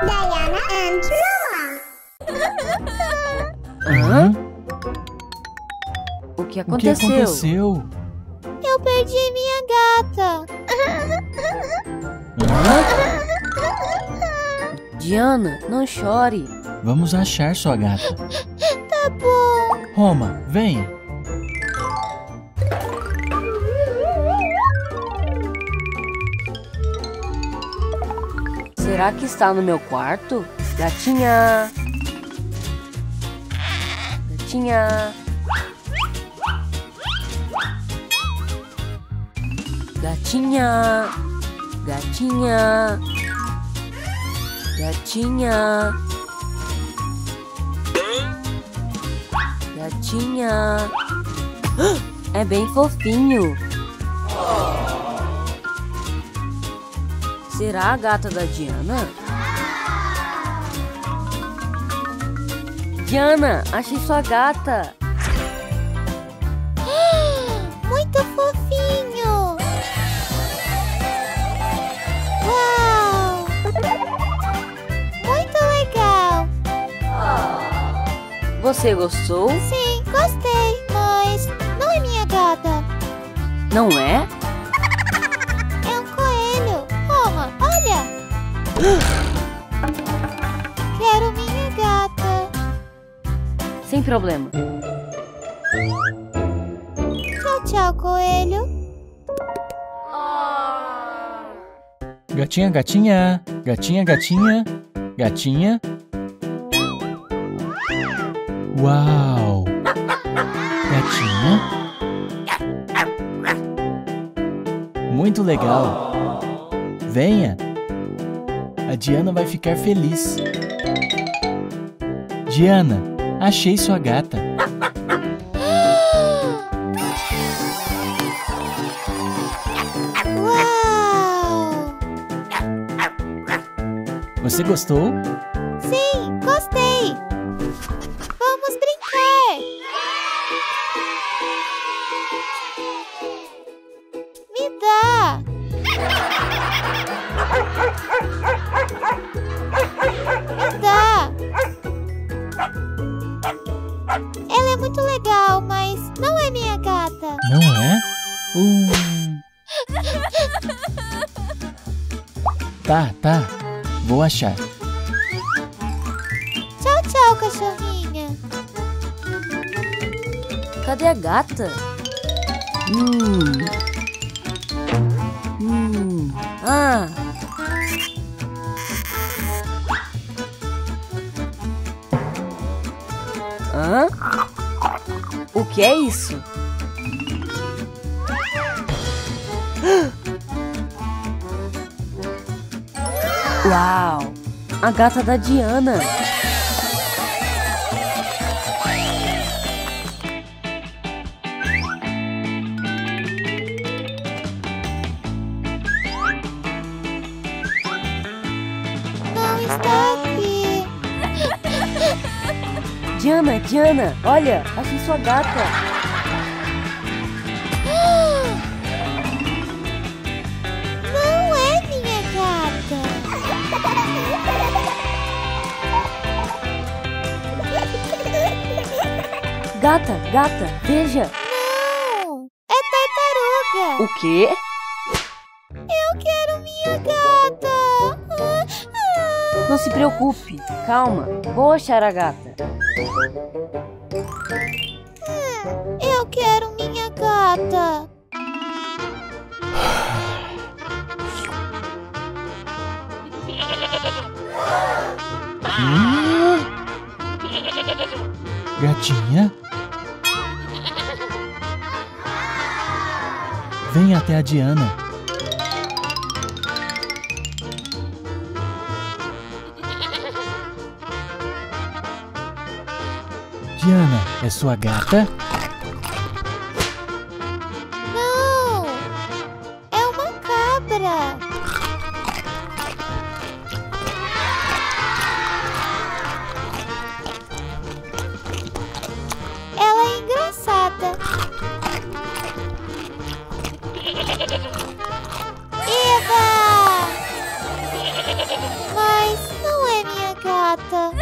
Diana and Noah. Hã? O que O que aconteceu? aconteceu? Eu perdi minha gata. Hã? Diana, não chore. Vamos achar sua gata. Tá bom. Roma, venha. Será que está no meu quarto? Gatinha! Gatinha! Gatinha! Gatinha! Gatinha! Gatinha! É bem fofinho! Será a gata da Diana? Diana, achei sua gata! Muito fofinho. Uau. Muito legal. Você gostou? Sim, gostei, mas não é minha gata. Não é? É um coelho. Roma, olha. Quero minha gata. Sem problema. Tchau, tchau, coelho. Gatinha, gatinha. Gatinha, gatinha. Gatinha. Uau! Gatinha. Muito legal. Venha. A Diana vai ficar feliz. Diana, achei sua gata. Uau. Você gostou? Sim, gostei. Vamos brincar. Me dá. Me dá. Ela é muito legal, mas não é minha gata. Não é? Tá. Vou achar. Tchau, tchau, cachorrinha. Cadê a gata? Ah! Hã? O que é isso? Uau! A gata da Diana! Não está aqui. Diana, olha! Achei sua gata! Não é minha gata. Gata, veja! Não, é tartaruga. O quê? Eu quero minha gata. Não se preocupe, calma, vou achar a gata. Eu quero minha gata. Gatinha? Vem até a Diana. Diana, é sua gata? Não, é uma cabra. Ela é engraçada. Eva! Mas não é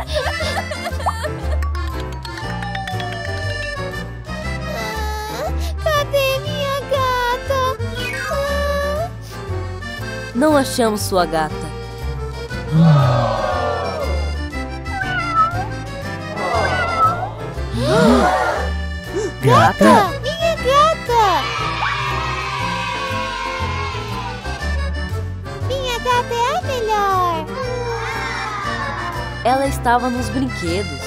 Cadê minha gata? Não achamos sua gata. Gata? Minha gata! Minha gata é a melhor! Ela estava nos brinquedos.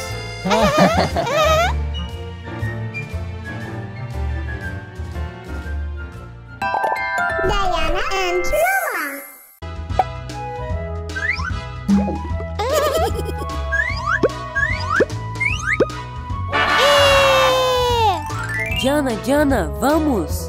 Diana and Noah. Diana, vamos!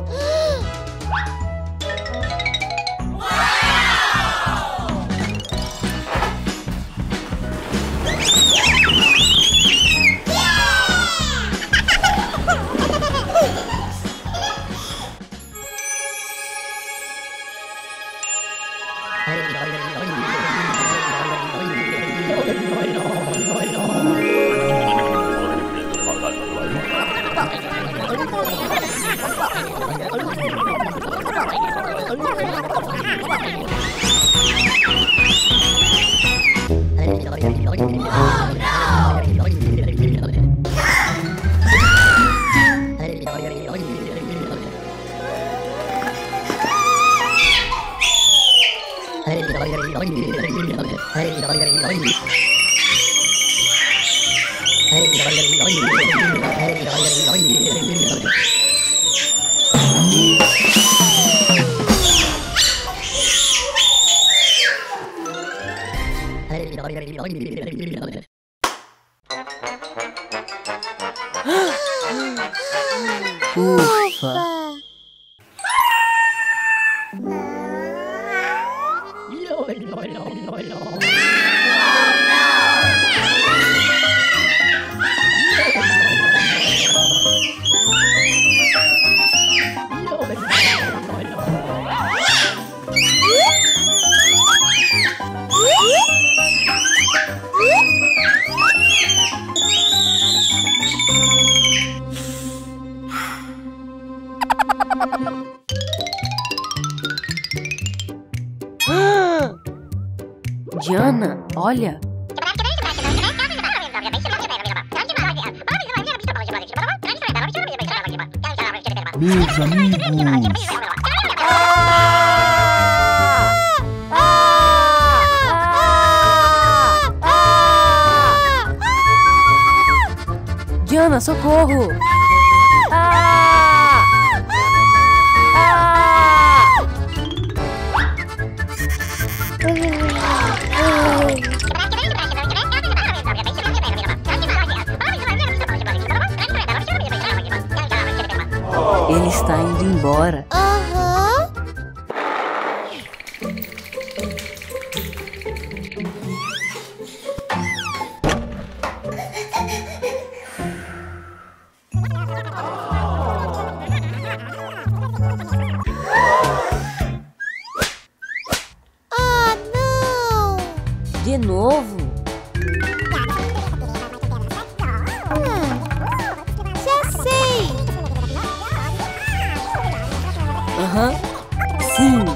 Ufa! Diana, olha! Meus amigos! Diana, socorro! Ele está indo embora. Aham. Ah, não! De novo? Já sei! Aham. Sim.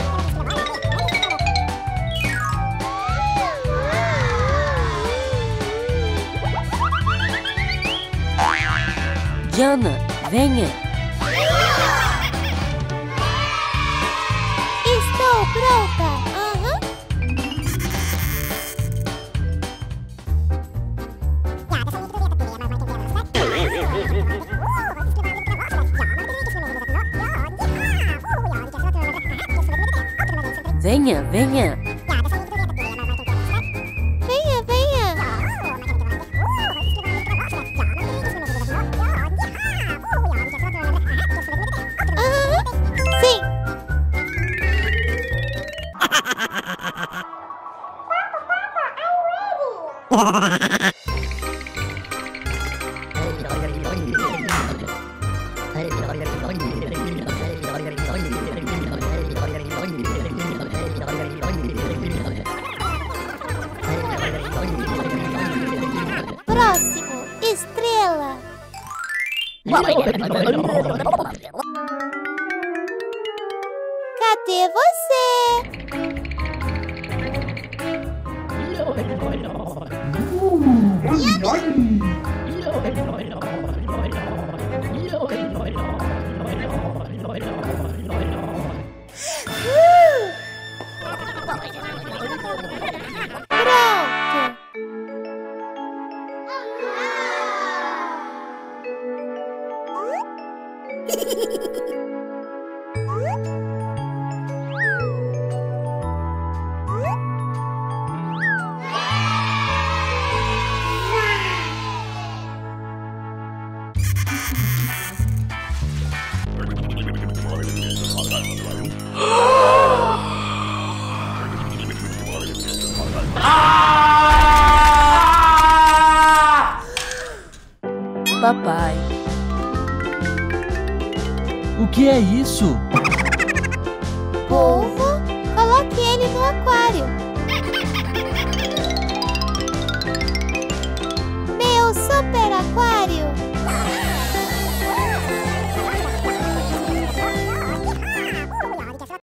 Diana, venha. Estou pronta! Aham. Venha, venha. Venha, venha! Aham. Sim! Cadê você? Pronto. Papai. O que é isso? Polvo, coloque ele no aquário. Meu super